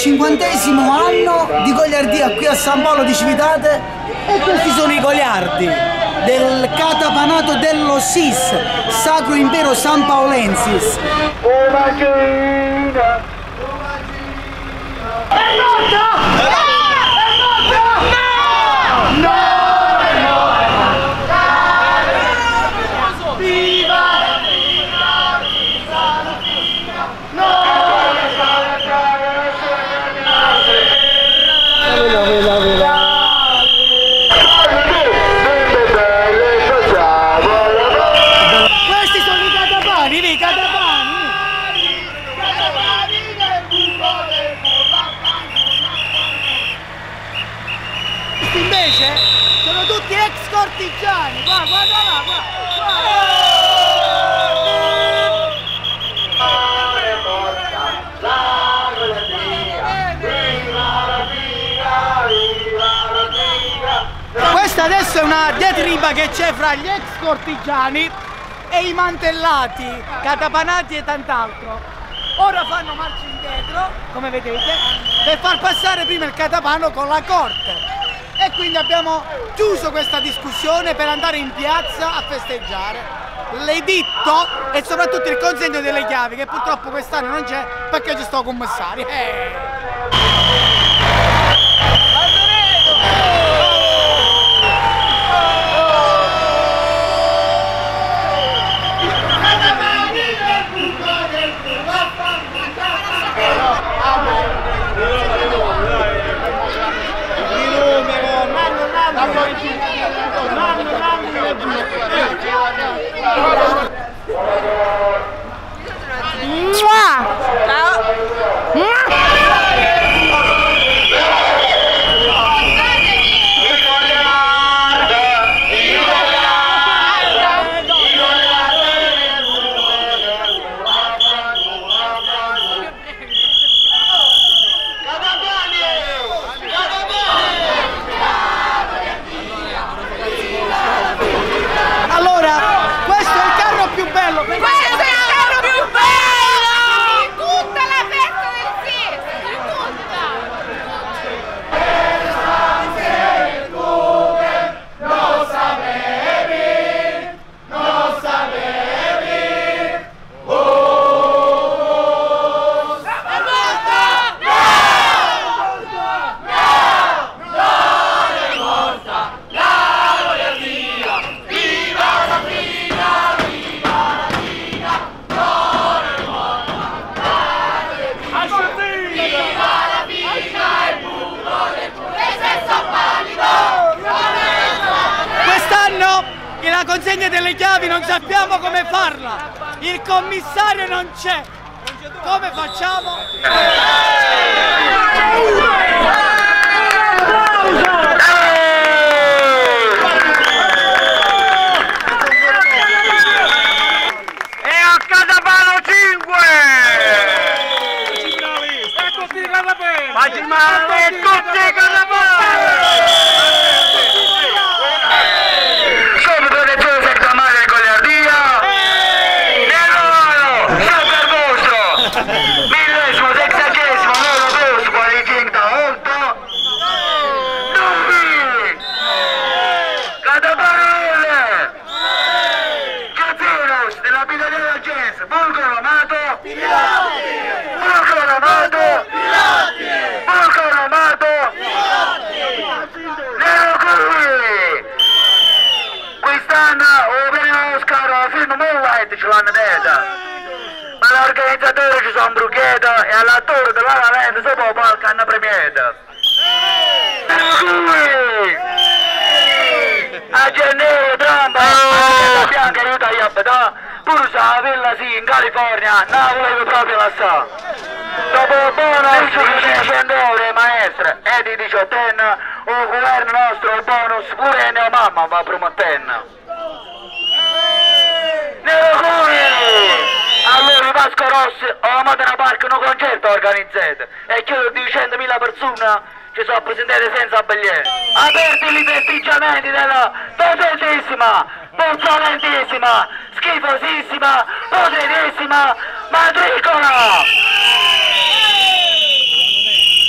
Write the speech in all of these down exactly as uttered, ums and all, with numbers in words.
cinquantesimo anno di goliardia qui a San Paolo di Civitate e questi sono i goliardi del catapanato dello S I S, Sacro Impero San Paolensis. È morta! È morta! No! No! Questi sono i catapani, i catapani! Questi invece sono tutti ex cortigiani, guarda, guarda là, guarda! Questa adesso è una diatriba che c'è fra gli ex cortigiani e i mantellati, catapanati e tant'altro. Ora fanno marcia indietro, come vedete, per far passare prima il catapano con la corte. E quindi abbiamo chiuso questa discussione per andare in piazza a festeggiare l'editto e soprattutto il consegno delle chiavi, che purtroppo quest'anno non c'è perché ci sto commissario. Eh. La consegna delle chiavi non sappiamo come farla, il commissario non c'è, come facciamo? E a Catapano cinque! E tutti i catapani! Ma ci male tutti i catapani! Millesimo, sessagésimo, nuovo corso, qualifica otto, Dumbi, Catapanelle, Cazinos, della Pitagliera Gens, Bulgaro Amato, Bulgaro Amato, Bulgaro Amato, Nero Cui, quest'anno o premio Oscar film Moonlight ce l'hanno detta. Ma l'organizzatore ci sono Brucchietta e all'attore della Lavenda sopra il palco hanno premiato. A gennaio Trump la bianca aiuta a abitare, pure se la villa sì in California, non la volevo proprio lasciare. Dopo il bonus di cento euro maestre e di diciottenni, il governo nostro il bonus pure ne mamma va promettendo. Allora i Vasco Rossi a Modena Park un concerto organizzato e chiedo di centomila persone ci sono presentate senza biglietto. Aperti i festeggiamenti della potentissima, puzzolentissima, schifosissima, potentissima matricola!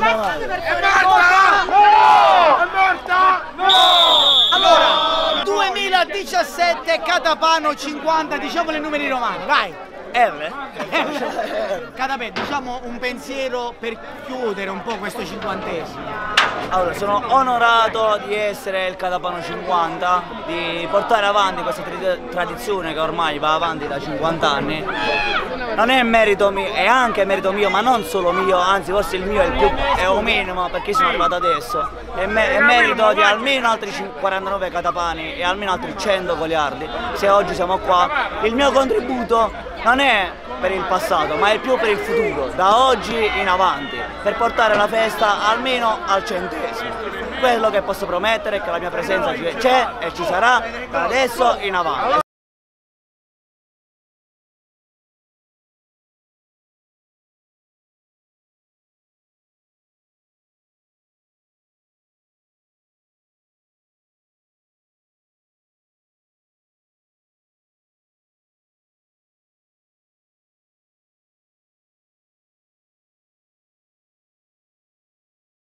avanti. È morta! No! È morta! No! Allora, duemiladiciassette Catapano cinquanta, diciamo i numeri romani, vai! R? Catapè, diciamo un pensiero per chiudere un po' questo cinquantesimo. Allora, sono onorato di essere il Catapano cinquanta, di portare avanti questa tradizione che ormai va avanti da cinquanta anni. Non è merito mio, è anche merito mio, ma non solo mio, anzi forse il mio è il più è un minimo perché sono arrivato adesso. È, me, è merito di almeno altri quarantanove catapani e almeno altri cento goliardi. Se oggi siamo qua, il mio contributo non è per il passato, ma è più per il futuro, da oggi in avanti, per portare la festa almeno al centesimo. Quello che posso promettere è che la mia presenza c'è e ci sarà da adesso in avanti.